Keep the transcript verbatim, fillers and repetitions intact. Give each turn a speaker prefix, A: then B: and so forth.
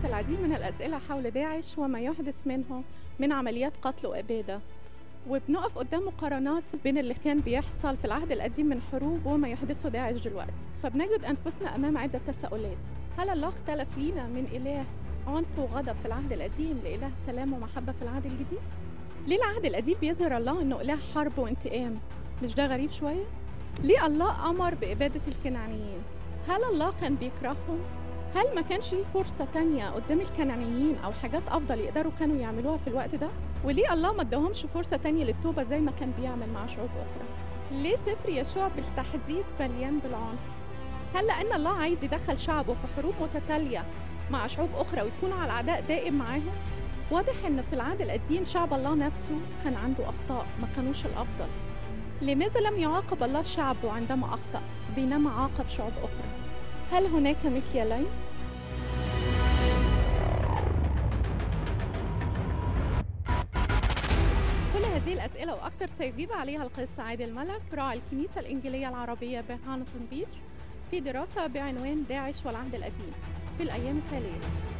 A: العديد من الأسئلة حول داعش وما يحدث منه من عمليات قتل وإبادة، وبنقف قدام مقارنات بين اللي كان بيحصل في العهد القديم من حروب وما يحدثه داعش دلوقتي، فبنجد أنفسنا أمام عدة تساؤلات. هل الله اختلف لينا من إله عنف وغضب في العهد القديم لإله سلام ومحبة في العهد الجديد؟ ليه العهد القديم بيظهر الله إنه إله حرب وانتقام؟ مش ده غريب شوية؟ ليه الله أمر بإبادة الكنعانيين؟ هل الله كان بيكرههم؟ هل ما كانش في فرصة تانية قدام الكنعانيين أو حاجات أفضل يقدروا كانوا يعملوها في الوقت ده؟ وليه الله ما اداهمش فرصة تانية للتوبة زي ما كان بيعمل مع شعوب أخرى؟ ليه سفر يشوع بالتحديد مليان بالعنف؟ هل لأن الله عايز يدخل شعبه في حروب متتالية مع شعوب أخرى ويكونوا على عداء دائم معاهم؟ واضح إن في العهد القديم شعب الله نفسه كان عنده أخطاء ما كانوش الأفضل. لماذا لم يعاقب الله شعبه عندما أخطأ بينما عاقب شعوب أخرى؟ هل هناك مكيالين؟ كل هذه الأسئلة وأكثر سيجيب عليها القس عادل ملك راعي الكنيسة الإنجيلية العربية بهانتون بيتش في دراسة بعنوان داعش والعهد القديم في الأيام التالية.